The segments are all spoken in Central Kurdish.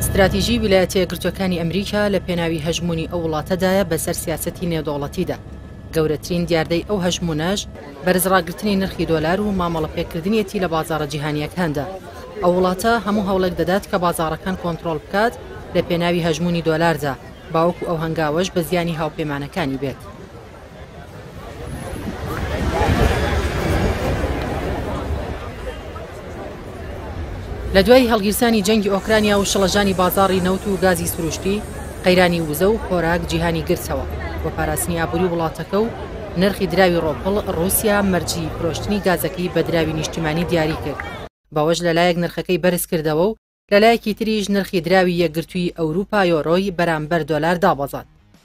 استراتیژی ویلایەتە یەکگرتووەکانی ئەمریکا لە پێناوی هەژمونی ئەو وڵاتەدایە بەسەر سیاسەتی نێودەوڵەتیدا. گەورەترین دیاردەی ئەو هەژمونەش بەرزڕاگرتنی نرخی دۆلار و مامەڵە پێکردنیەتی لە بازاڕە جیهانیەکاندا. ئەو وڵاتە هەموو هەوڵێک دەدات کە بازاڕەکان کۆنتڕۆڵ بکات لە پێناوی هەژمونی دۆلاردا، باوەکو ئەو هەنگاوەش بە زیانی هاوپەیمانەکانی بێت. لە دوای هەڵگیرسانی جەنگی ئۆکرانیا و شڵەژانی بازاڕی نەوت و گازی سروشتی، قەیرانی وزە و خۆراک جیهانی گرتەوە بۆ پاراستنی ئابووری وڵاتەکە و نرخی دراوی ڕۆپڵ ڕووسیا مەرجی فرۆشتنی گازەکەی بە دراوی نیشتیمانی دیاری کرد. باوەش لەلایەک نرخەکەی بەرز کردەوە و لەلایەکی تریش نرخی دراوی یەکگرتووی ئەوروپا یۆرۆی بەرامبەر دۆلار دابەزات.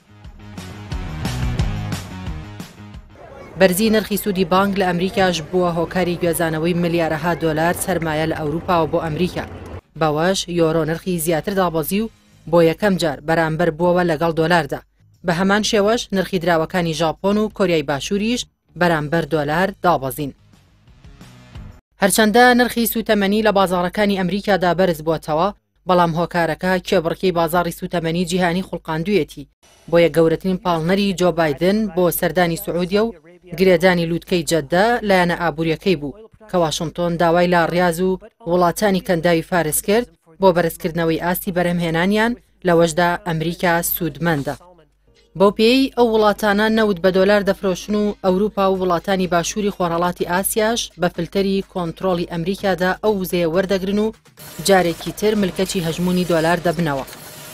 بەرزی نرخی سوودی بانک لە ئەمریکاش بووە هۆکاری گوێزانەوەی ملیارەها دۆلار سەرمایە لە ئەوروپا و بۆ ئەمریکا. باوەش یۆرۆ نرخی زیاتر دابەزی و بۆ یەکەم جار بەرامبەر بووەوە لەگەڵ دۆلاردا. بە هەمان شێوەش نرخی دراوەکانی ژاپۆن و کۆریای باشووریش بەرامبەر دۆلار دابەزین. هەرچەندە نرخی سوتەمەنی لە بازاڕەکانی ئەمریکادا بەرز بووەتەوە، بەڵام هۆکارەکە کێبڕکەی بازاڕی سوتەمەنی جیهانی خوڵقاندوویەتی، بۆیە گەورەترین پاڵنەری جۆ بایدن بۆ سەردانی سعودیە و گرێدانی لووتکەی جەددە لایەنە ئابوووریەکەی بوو کە واشنگتۆن داوای لا ڕاز و وڵاتانی کەنداوی فارس کرد بۆ بەرزکردنەوەی ئاستی بەرهەمهێنانیان لەوەشدا ئەمریکا سوودمەندە. بۆ پێی ئەو وڵاتانە نەوت بە دۆلار دەفرۆشن و ئەوروپا و وڵاتانی باشووری خۆرهەڵاتی ئاسیاش بە فلتەری کۆنتڕۆڵی ئەمریکادا ئەو وزەیە وەردەگرن و جارێکی تر ملکەچی هەژمونی دۆلار دەبنەوە.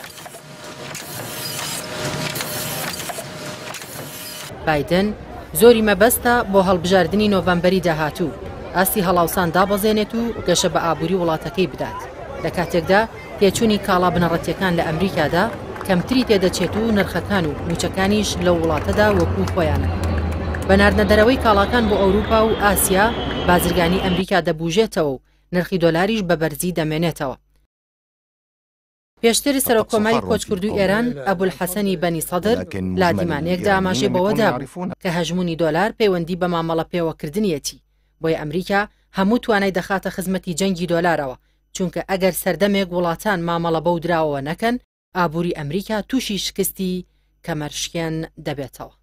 بایدن زۆری مەبەستە بۆ هەڵبژاردننی نۆڤەمبەری داهاتوو ئاستی هەڵاوسان دابەزێنێت و گەشە بە ئابووری وڵاتەکەی بدات، لە کاتێکدا تێچوونی کاڵا بنەڕەتیەکان لە ئەمریکادا کەمتری تێدەچێت و نرخەکان و موچەکانیش لە وڵاتەدا وەکوو خۆیانە. بەناردنەدەرەوەی کاڵاکان بۆ ئەوروپا و ئاسیا بازرگانی ئەمریکا دەبوژێتەوە و نرخی دۆلاریش بە بەرزی دەمێنێتەوە. پێشتر سەرۆکۆماری کۆچکردووی ئێران ئەبولحەسەنی بەنی سەدر لا دیمانەیەکدا ئاماژێ بەوەدا بوو کە هەژمونی دۆلار پەیوەندی بە مامەڵە پێوەکردنیەتی، بۆیە ئەمریکا هەموو توانای دەخاتە خزمەتی جەنگی دۆلارەوە، چونکە ئەگەر سەردەمێک وڵاتان مامەڵە بەو دراوەوە نەکەن، ئابووری ئەمریکا تووشی شکستی کەمەرشکێن دەبێتەوە.